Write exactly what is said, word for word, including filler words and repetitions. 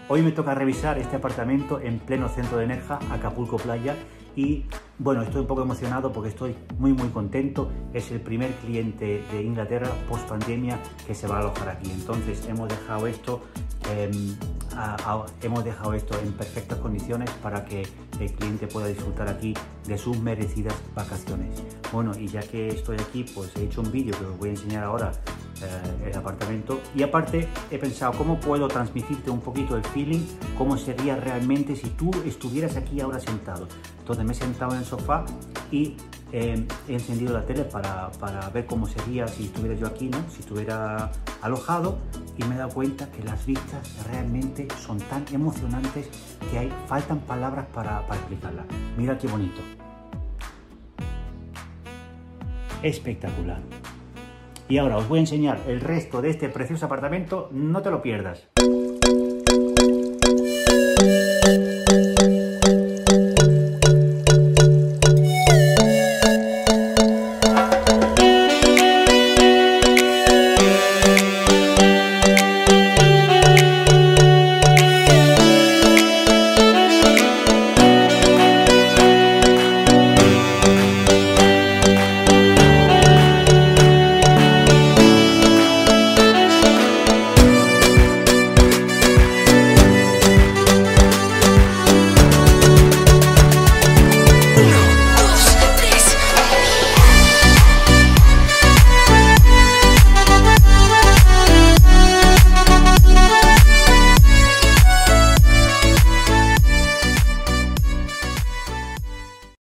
Hoy me toca revisar este apartamento en pleno centro de Nerja, Acapulco Playa, y bueno, estoy un poco emocionado porque estoy muy muy contento. Es el primer cliente de Inglaterra post pandemia que se va a alojar aquí. Entonces hemos dejado esto eh, a, a, hemos dejado esto en perfectas condiciones para que el cliente pueda disfrutar aquí de sus merecidas vacaciones. Bueno, y ya que estoy aquí, pues he hecho un vídeo que os voy a enseñar ahora eh, el apartamento, y aparte he pensado cómo puedo transmitirte un poquito el feeling, cómo sería realmente si tú estuvieras aquí ahora sentado. Entonces me he sentado en el sofá y eh, he encendido la tele para, para ver cómo sería si estuviera yo aquí, ¿no? Si estuviera alojado, y me he dado cuenta que las vistas realmente son tan emocionantes que hay, faltan palabras para, para explicarlas. Mira qué bonito. Espectacular. Y ahora os voy a enseñar el resto de este precioso apartamento, no te lo pierdas.